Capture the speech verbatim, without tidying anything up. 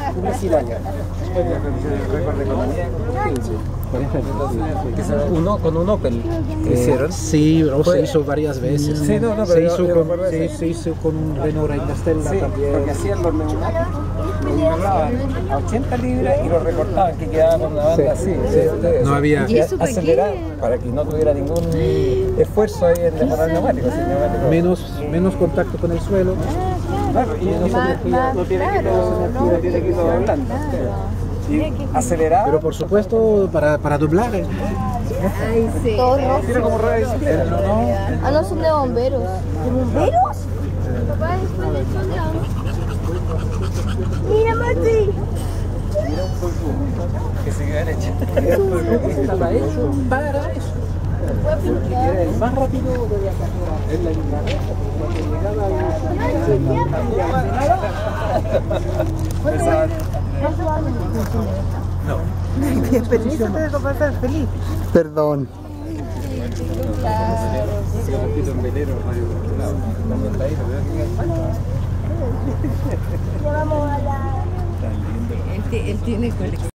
publicitaria. Récord de economía con quince. Uno, con un Opel que hicieron. Sí, pero se hizo varias veces. Sí, no, no, se, pero hizo yo- yo con, recuerdo sí, ese. se hizo con un Renault Reinstella Sí, también. porque hacían los neumáticos, los doblaban a ochenta libras y los recortaban, que quedaba con una banda así. Sí, ustedes, No había- ¿Y eso para acelerar qué? para que no tuviera ningún esfuerzo ahí en mejorar el neumático. Si el neumático Menos, menos contacto con el suelo. claro, y no, Más- más no tiene que claro, irlo, no tiene que irlo doblando. Y aceleraba. Pero por supuesto, para, para doblar. ¿eh? Ay, sí. Todos rojos. Tiene como rueda de bicicleta, ¿no? Ah, no, son de bomberos. ¿De bomberos? Papá, después de son de bomberos. Mira, Mati. Que se queda derecha. Estaba hecho para eso. Era el más rápido de viajar. En la línea recta, cuando llegaba al- No. de comprar feliz. Perdón. Él, ti- él tiene colección.